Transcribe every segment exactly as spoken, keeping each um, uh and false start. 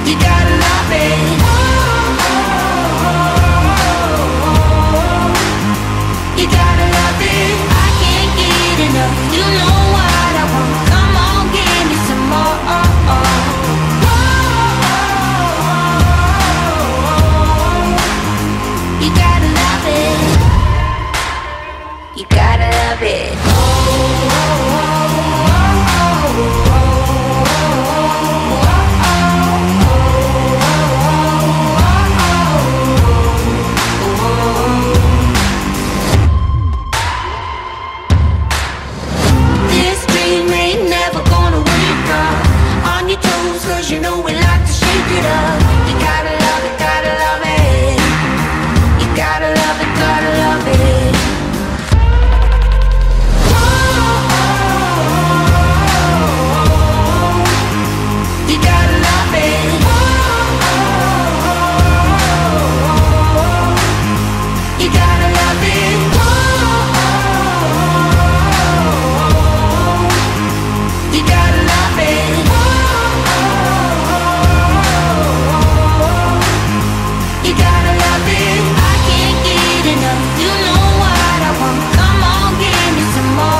You gotta love it. You gotta love it. I can't get enough. You know what I want. Come on, give me some more. You gotta love it. You gotta love it. This dream ain't never gonna wake up. On your toes, 'cause you know we like to shake it up. You gotta love it, gotta love it. You gotta love it, gotta love it. You gotta love it. You gotta love it. You gotta love it. You gotta love it. I can't get enough. You know what I want. Come on, give me some more.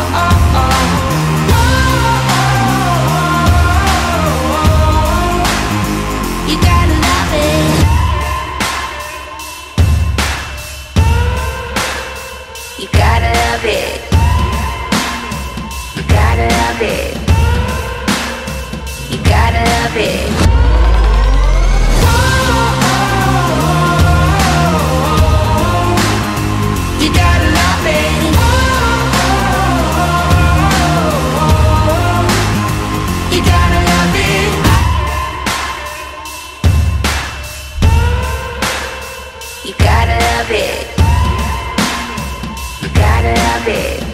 You gotta love it. You gotta love it. You gotta love it. You gotta love it. You gotta love it. You gotta love it. You gotta love it. You gotta love it.